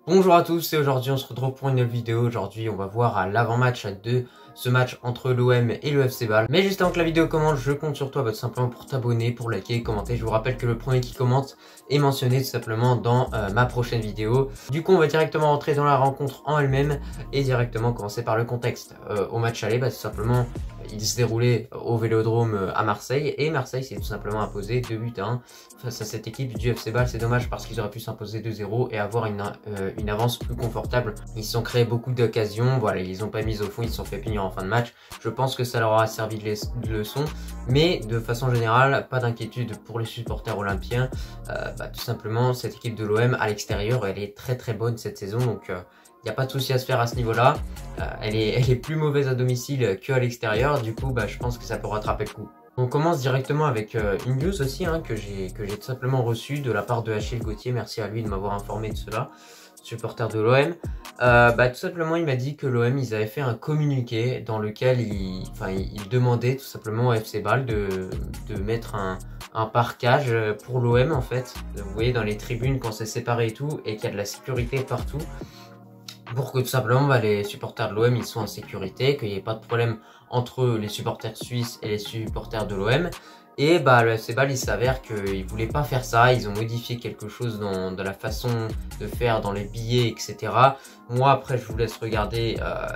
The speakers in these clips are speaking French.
Bonjour à tous et aujourd'hui on se retrouve pour une nouvelle vidéo. Aujourd'hui on va voir à l'avant-match de ce match entre l'OM et le FC Bâle. Mais juste avant que la vidéo commence, je compte sur toi tout simplement pour t'abonner, pour liker et commenter. Je vous rappelle que le premier qui commente est mentionné tout simplement dans ma prochaine vidéo. Du coup on va directement rentrer dans la rencontre en elle-même et directement commencer par le contexte. Au match aller, tout simplement il se déroulait au Vélodrome à Marseille et Marseille s'est tout simplement imposé 2-1 face à cette équipe du FC Bâle. C'est dommage parce qu'ils auraient pu s'imposer 2-0 et avoir une avance plus confortable. Ils se sont créés beaucoup d'occasions, voilà, ils ont pas mis au fond, ils se sont fait punir en fin de match. Je pense que ça leur aura servi de leçon, mais de façon générale, pas d'inquiétude pour les supporters olympiens. Tout simplement, cette équipe de l'OM à l'extérieur, elle est très bonne cette saison, donc il n'y a pas de souci à se faire à ce niveau-là. Elle est plus mauvaise à domicile qu'à l'extérieur, du coup je pense que ça peut rattraper le coup. On commence directement avec une news aussi que j'ai tout simplement reçue de la part de Achille Gauthier. Merci à lui de m'avoir informé de cela, supporter de l'OM. Tout simplement il m'a dit que l'OM ils avaient fait un communiqué dans lequel il demandait tout simplement au FC Bâle de mettre un parquage pour l'OM en fait. Vous voyez dans les tribunes quand c'est séparé et tout et qu'il y a de la sécurité partout, pour que tout simplement les supporters de l'OM ils soient en sécurité, qu'il n'y ait pas de problème entre les supporters suisses et les supporters de l'OM. Et le FC Bâle il s'avère qu'ils voulaient pas faire ça, ils ont modifié quelque chose dans la façon de faire, dans les billets, etc. Moi après je vous laisse regarder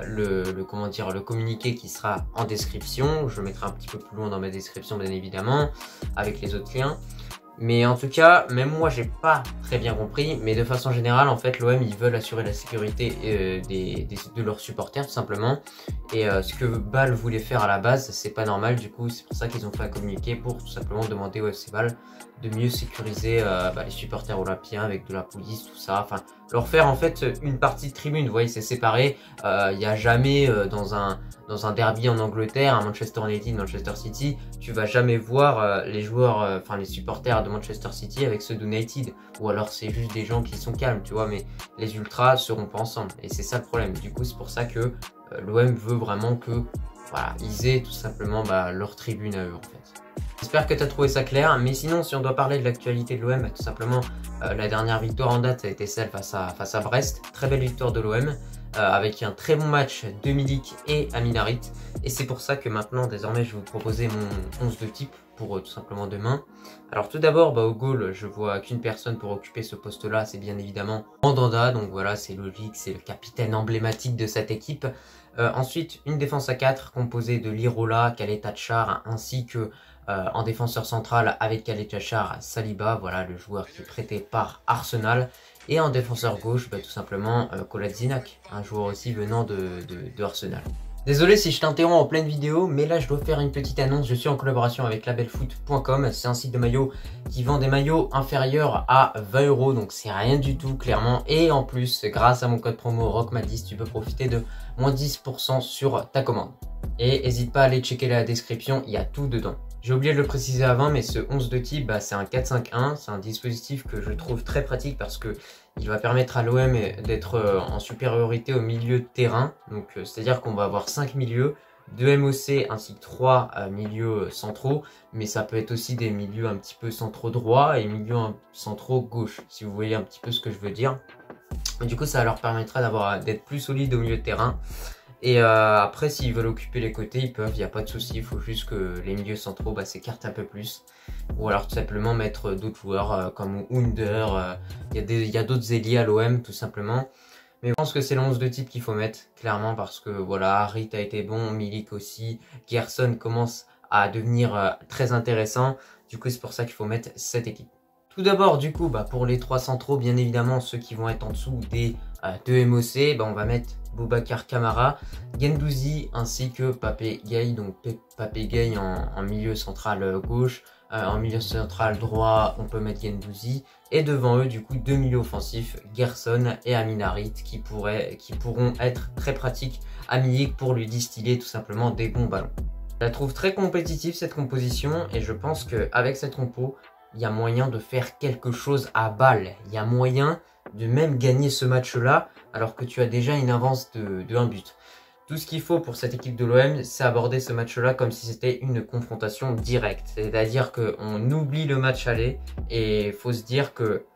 le communiqué qui sera en description. Je le mettrai un petit peu plus loin dans ma description bien évidemment, avec les autres liens. Mais en tout cas, même moi j'ai pas très bien compris, mais de façon générale en fait l'OM ils veulent assurer la sécurité de leurs supporters tout simplement. Et ce que Bâle voulait faire à la base, c'est pas normal, du coup c'est pour ça qu'ils ont fait un communiqué pour tout simplement demander au FC Bâle de mieux sécuriser les supporters olympiens avec de la police, tout ça, enfin leur faire en fait une partie de tribune. Vous voyez, c'est séparé, il n'y a jamais dans un derby en Angleterre, un Manchester United, Manchester City, tu vas jamais voir les joueurs, les supporters de Manchester City avec ceux d'United, ou alors c'est juste des gens qui sont calmes, tu vois, mais les ultras seront pas ensemble, et c'est ça le problème. Du coup c'est pour ça que l'OM veut vraiment que ils aient tout simplement leur tribune à eux en fait. J'espère que tu as trouvé ça clair, mais sinon si on doit parler de l'actualité de l'OM, tout simplement la dernière victoire en date a été celle face à Brest. Très belle victoire de l'OM avec un très bon match de Milik et Aminarit, et c'est pour ça que maintenant désormais je vais vous proposer mon 11 de type pour tout simplement demain. Alors tout d'abord au goal je vois qu'une personne pour occuper ce poste là, c'est bien évidemment Mandanda, donc voilà c'est logique, c'est le capitaine emblématique de cette équipe. Ensuite une défense à 4 composée de Lirola, Khaled Tchar ainsi que en défenseur central avec Khaled Tchar, Saliba, voilà le joueur qui est prêté par Arsenal. Et en défenseur gauche, tout simplement Kolasinac, un joueur aussi venant de Arsenal. Désolé si je t'interromps en pleine vidéo, mais là je dois faire une petite annonce. Je suis en collaboration avec labelfoot.com, c'est un site de maillots qui vend des maillots inférieurs à 20 €, donc c'est rien du tout clairement. Et en plus, grâce à mon code promo ROCKMA10, tu peux profiter de moins 10% sur ta commande. Et n'hésite pas à aller checker la description, il y a tout dedans. J'ai oublié de le préciser avant, mais ce 11 de type, c'est un 4-5-1. C'est un dispositif que je trouve très pratique parce que il va permettre à l'OM d'être en supériorité au milieu de terrain. Donc c'est-à-dire qu'on va avoir 5 milieux, 2 MOC ainsi que 3 milieux centraux. Mais ça peut être aussi des milieux un petit peu centraux droit et milieux centraux gauche, si vous voyez un petit peu ce que je veux dire. Et du coup, ça leur permettra d'être plus solide au milieu de terrain. Et après s'ils veulent occuper les côtés ils peuvent, il n'y a pas de souci, il faut juste que les milieux centraux s'écartent un peu plus. Ou alors tout simplement mettre d'autres joueurs comme Under, il y a d'autres ailiers à l'OM tout simplement. Mais je pense que c'est le 11 de type qu'il faut mettre, clairement, parce que voilà, Harit a été bon, Milik aussi, Gerson commence à devenir très intéressant. Du coup c'est pour ça qu'il faut mettre cette équipe. Tout d'abord du coup pour les 3 centraux, bien évidemment ceux qui vont être en dessous des 2 MOC, on va mettre Boubacar Kamara, Guendouzi ainsi que Pape Gueye, donc Pape Gueye en milieu central gauche, en milieu central droit on peut mettre Guendouzi, et devant eux du coup 2 milieux offensifs, Gerson et Aminarit qui pourront être très pratiques à Milik pour lui distiller tout simplement des bons ballons. Je la trouve très compétitive cette composition et je pense qu'avec cette compo, il y a moyen de faire quelque chose à Bâle. Il y a moyen de même gagner ce match-là alors que tu as déjà une avance de 1 but. Tout ce qu'il faut pour cette équipe de l'OM, c'est aborder ce match-là comme si c'était une confrontation directe. C'est-à-dire qu'on oublie le match aller et il faut se dire que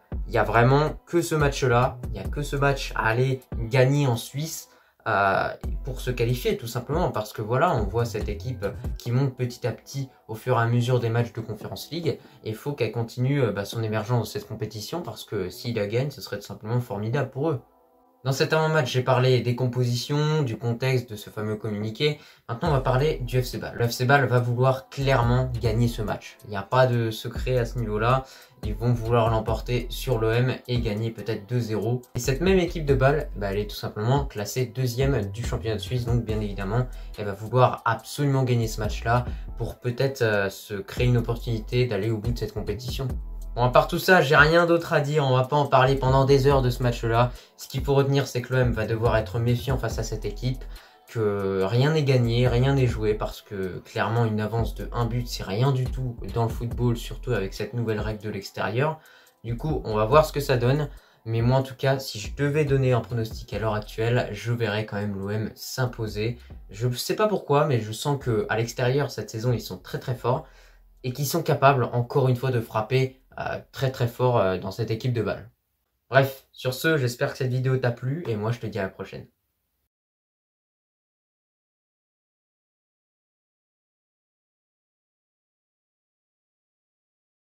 il y a vraiment que ce match-là, il n'y a que ce match à aller gagner en Suisse pour se qualifier tout simplement, parce que voilà, on voit cette équipe qui monte petit à petit au fur et à mesure des matchs de Conference League, et il faut qu'elle continue son émergence dans cette compétition, parce que s'ils la gagnent, ce serait tout simplement formidable pour eux. Dans cet avant-match, j'ai parlé des compositions, du contexte de ce fameux communiqué. Maintenant, on va parler du FC Bâle. Le FC Bâle va vouloir clairement gagner ce match. Il n'y a pas de secret à ce niveau-là. Ils vont vouloir l'emporter sur l'OM et gagner peut-être 2-0. Et cette même équipe de Bâle, elle est tout simplement classée deuxième du championnat de Suisse. Donc, bien évidemment, elle va vouloir absolument gagner ce match-là pour peut-être se créer une opportunité d'aller au bout de cette compétition. Bon, à part tout ça, j'ai rien d'autre à dire, on va pas en parler pendant des heures de ce match-là. Ce qu'il faut retenir, c'est que l'OM va devoir être méfiant face à cette équipe, que rien n'est gagné, rien n'est joué, parce que clairement une avance de 1 but, c'est rien du tout dans le football, surtout avec cette nouvelle règle de l'extérieur. Du coup, on va voir ce que ça donne, mais moi en tout cas, si je devais donner un pronostic à l'heure actuelle, je verrais quand même l'OM s'imposer. Je sais pas pourquoi, mais je sens que à l'extérieur, cette saison, ils sont très très forts, et qui sont capables, encore une fois, de frapper très très fort dans cette équipe de Bâle. Bref, sur ce, j'espère que cette vidéo t'a plu et moi je te dis à la prochaine.